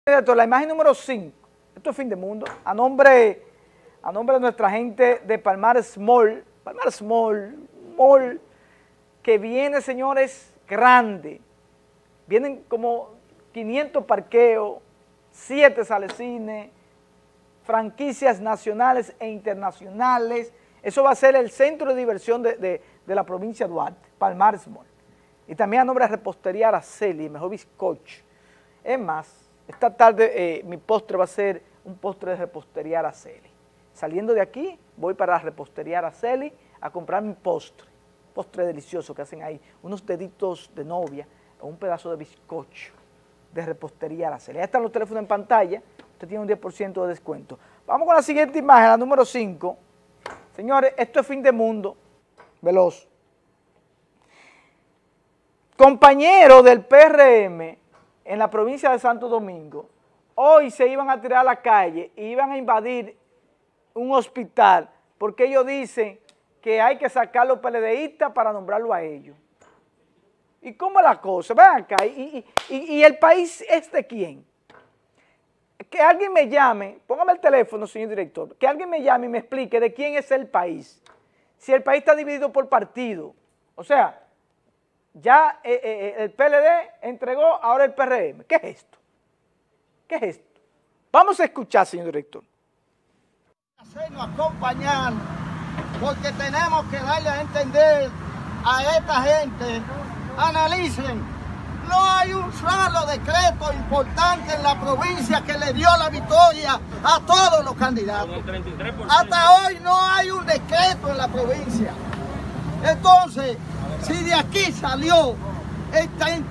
La imagen número 5, esto es Fin de Mundo, a nombre de nuestra gente de Palmar Small, Mall, que viene, señores, grande. Vienen como 500 parqueos, 7 salecines, franquicias nacionales e internacionales. Eso va a ser el centro de diversión de la provincia de Duarte, Palmar Small. Y también a nombre de Repostería Araceli, el mejor bizcocho. Es más, esta tarde mi postre va a ser un postre de Repostería Araceli. Saliendo de aquí, voy para la Repostería Araceli a comprar mi postre delicioso que hacen ahí, unos deditos de novia o un pedazo de bizcocho de Repostería Araceli. Ahí están los teléfonos en pantalla, usted tiene un 10% de descuento. Vamos con la siguiente imagen, la número 5. Señores, esto es Fin de Mundo, veloz. Compañeros del PRM en la provincia de Santo Domingo, hoy se iban a tirar a la calle y iban a invadir un hospital porque ellos dicen que hay que sacar a los PLDistas para nombrarlo a ellos. ¿Y cómo es la cosa? Ven acá, ¿y el país es de quién? Que alguien me llame, póngame el teléfono, señor director, que alguien me llame y me explique de quién es el país. Si el país está dividido por partido, o sea, ya el PLD entregó, ahora el PRM. ¿Qué es esto? ¿Qué es esto? Vamos a escuchar, señor director. Hacernos acompañar, porque tenemos que darle a entender a esta gente, analicen, no hay un solo decreto importante en la provincia que le dio la victoria a todos los candidatos. Hasta hoy no hay un decreto en la provincia. Entonces, si de aquí salió el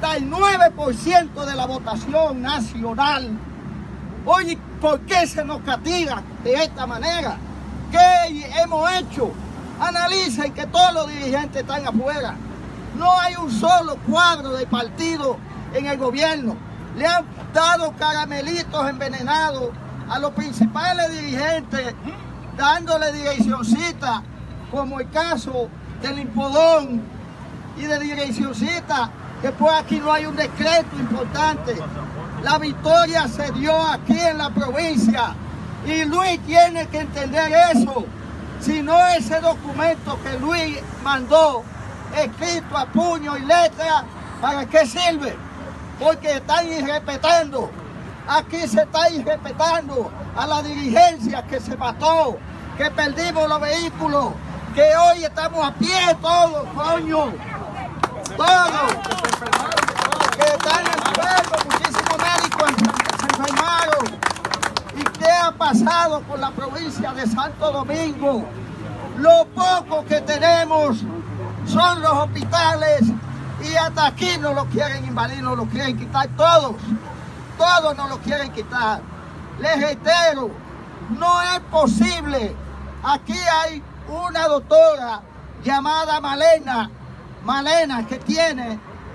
39% de la votación nacional, oye, ¿por qué se nos castiga de esta manera? ¿Qué hemos hecho? Analicen que todos los dirigentes están afuera. No hay un solo cuadro de partido en el gobierno. Le han dado caramelitos envenenados a los principales dirigentes, dándole direccioncita, como el caso del Impodón y de direccioncita. Después aquí no hay un decreto importante. La victoria se dio aquí en la provincia y Luis tiene que entender eso. Si no, ese documento que Luis mandó, escrito a puño y letra, ¿para qué sirve? Porque están irrespetando. Aquí se está irrespetando a la dirigencia que se mató, que perdimos los vehículos, que hoy estamos a pie todos, coño. Todos. Que están enfermos, muchísimos médicos se enfermaron. ¿Y qué ha pasado con la provincia de Santo Domingo? Lo poco que tenemos son los hospitales y hasta aquí nos lo quieren invadir, nos lo quieren quitar todos. Todos nos lo quieren quitar. Les reitero, no es posible. Aquí hay una doctora llamada Malena, que tiene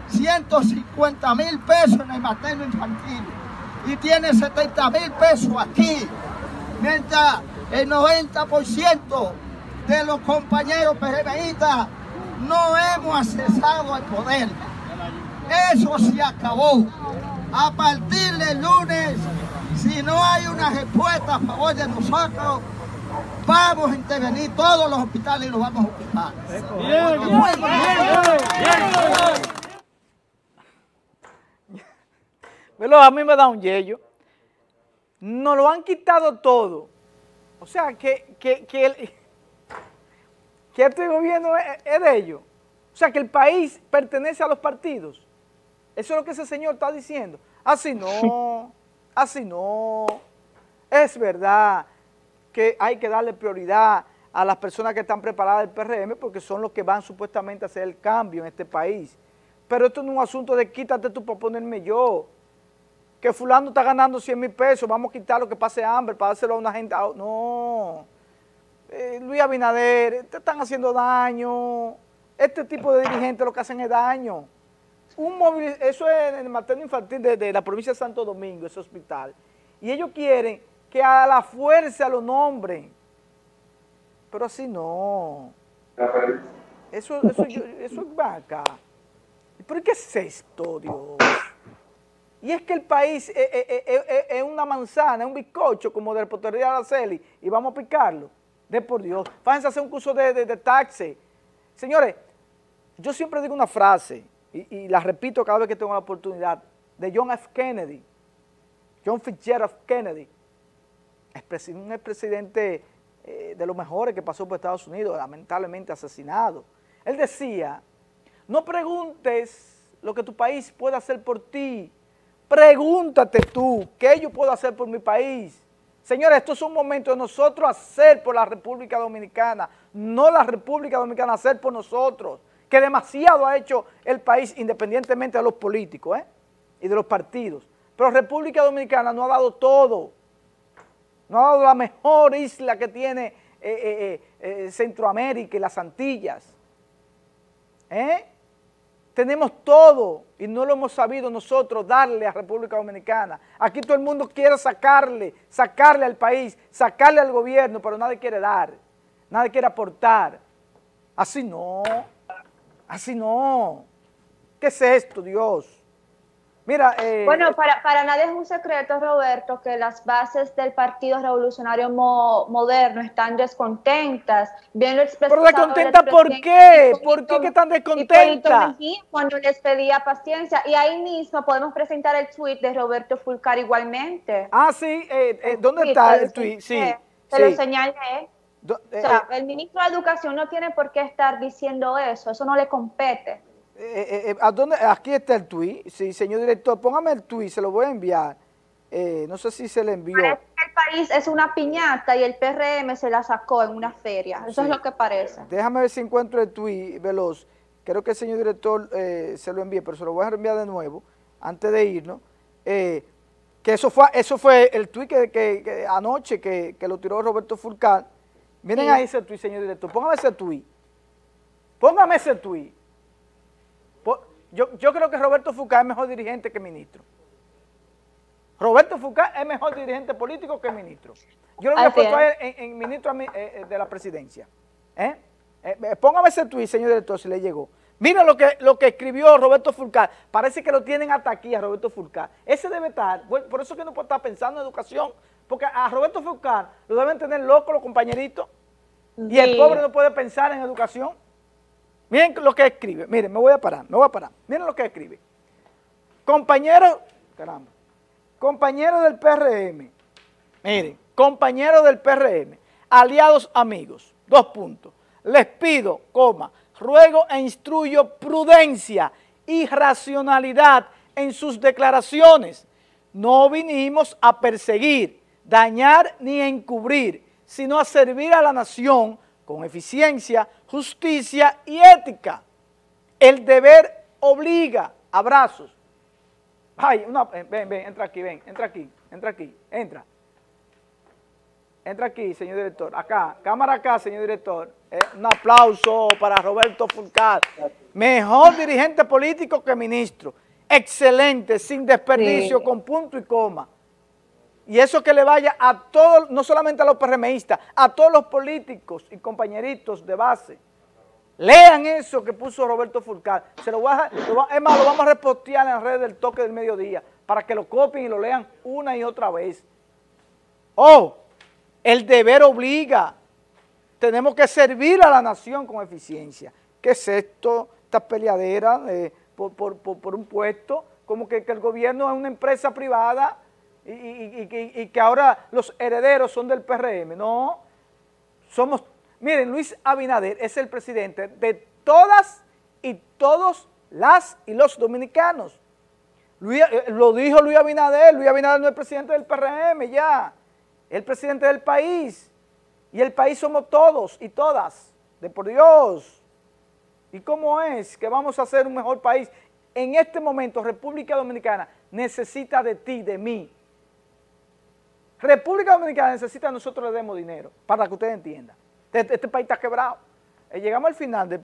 150,000 pesos en el materno infantil y tiene 70,000 pesos aquí, mientras el 90% de los compañeros PRMistas no hemos accesado al poder. Eso se acabó. A partir del lunes, si no hay una respuesta a favor de nosotros, vamos a intervenir todos los hospitales y los vamos a ocupar. Pero a mí me da un yello. Nos lo han quitado todo. O sea, que este gobierno es de ellos. O sea, que el país pertenece a los partidos. Eso es lo que ese señor está diciendo. Así no, así no. Es verdad que hay que darle prioridad a las personas que están preparadas del PRM porque son los que van supuestamente a hacer el cambio en este país. Pero esto no es un asunto de quítate tú para ponerme yo. Que fulano está ganando 100,000 pesos, vamos a quitar lo que pase hambre para dárselo a una gente. No. Luis Abinader, te están haciendo daño. Este tipo de dirigentes lo que hacen es daño. Eso es en el materno infantil de la provincia de Santo Domingo, ese hospital. Y ellos quieren que a la fuerza lo nombren. Pero así no. Eso es acá. ¿Pero qué es esto, Dios? Y es que el país es una manzana, es un bizcocho como de la reportería de Araceli y vamos a picarlo. De por Dios, fájense a hacer un curso de taxi. Señores, yo siempre digo una frase y la repito cada vez que tengo la oportunidad, de John F. Kennedy, John Fitzgerald Kennedy, un expresidente de los mejores que pasó por Estados Unidos, lamentablemente asesinado. Él decía, no preguntes lo que tu país puede hacer por ti, pregúntate tú, ¿qué yo puedo hacer por mi país? Señores, esto es un momento de nosotros hacer por la República Dominicana, no la República Dominicana hacer por nosotros, que demasiado ha hecho el país independientemente de los políticos y de los partidos. Pero República Dominicana no ha dado todo, no ha dado la mejor isla que tiene Centroamérica y las Antillas. Tenemos todo y no lo hemos sabido nosotros darle a República Dominicana. Aquí todo el mundo quiere sacarle al país, sacarle al gobierno, pero nadie quiere dar, nadie quiere aportar. Así no, así no. ¿Qué es esto, Dios? Mira, bueno, para nadie es un secreto, Roberto, que las bases del Partido Revolucionario Moderno están descontentas. Bien lo expresó. ¿Pero descontentas por qué? ¿Por qué que están descontentas? Cuando les pedía paciencia. Y ahí mismo podemos presentar el tuit de Roberto Fulcar igualmente. Ah, sí. ¿Dónde está el tuit? Sí. Te lo señalé. O sea, el ministro de Educación no tiene por qué estar diciendo eso no le compete. ¿A dónde? Aquí está el tuit, sí, señor director, póngame el tuit, se lo voy a enviar, no sé si se le envió. Parece que el país es una piñata y el PRM se la sacó en una feria, eso es lo que parece. Déjame ver si encuentro el tuit veloz, creo que el señor director se lo envié, pero se lo voy a reenviar de nuevo, antes de irnos, que eso fue el tuit que anoche que lo tiró Roberto Fulcar. Miren ahí ese tuit, señor director, póngame ese tuit. Yo creo que Roberto Fulcar es mejor dirigente que ministro. Roberto Fulcar es mejor dirigente político que ministro. Yo lo voy a poner en ministro de la presidencia. Póngame ese tuit, señor director, si le llegó. Mira lo que escribió Roberto Fulcar. Parece que lo tienen hasta aquí a Roberto Fulcar. Ese debe estar, por eso que no puede estar pensando en educación, porque a Roberto Fulcar lo deben tener loco los compañeritos. Y el pobre no puede pensar en educación. Miren lo que escribe, miren, me voy a parar, miren lo que escribe. Compañeros del PRM, miren, compañeros del PRM, aliados amigos, 2 puntos, les pido, ruego e instruyo prudencia y racionalidad en sus declaraciones. No vinimos a perseguir, dañar ni a encubrir, sino a servir a la nación con eficiencia, justicia y ética. El deber obliga. Abrazos. Ay, ven, entra aquí. Entra aquí, señor director. Acá, cámara acá, señor director. Un aplauso para Roberto Fulcar. Mejor dirigente político que ministro. Excelente, sin desperdicio, con punto y coma. Y eso que le vaya a todos, no solamente a los PRMistas, a todos los políticos y compañeritos de base. Lean eso que puso Roberto Fulcar. Es más, lo vamos a repostear en las redes del Toque del Mediodía para que lo copien y lo lean una y otra vez. El deber obliga. Tenemos que servir a la nación con eficiencia. ¿Qué es esto? Esta peleadera por un puesto, como que el gobierno es una empresa privada y que ahora los herederos son del PRM. No, miren, Luis Abinader es el presidente de todas y todos las y los dominicanos. Lo dijo Luis Abinader no es el presidente del PRM ya, es el presidente del país. Y el país somos todos y todas, de por Dios. ¿Y cómo es que vamos a hacer un mejor país? En este momento, República Dominicana necesita de ti, de mí. República Dominicana necesita que nosotros le demos dinero, para que ustedes entiendan. Este país está quebrado. Llegamos al final del